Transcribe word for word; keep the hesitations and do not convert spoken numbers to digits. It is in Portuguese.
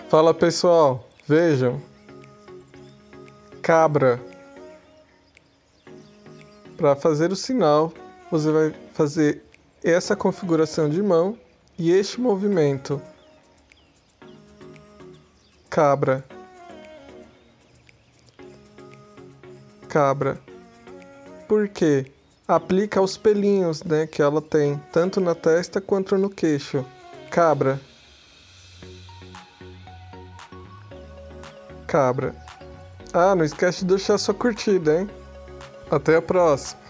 Fala pessoal, vejam. Cabra. Para fazer o sinal, você vai fazer essa configuração de mão e este movimento. Cabra. Cabra. Por quê? Aplica os pelinhos, né, que ela tem, tanto na testa quanto no queixo. Cabra. Cabra. Ah, não esquece de deixar sua curtida, hein? Até a próxima.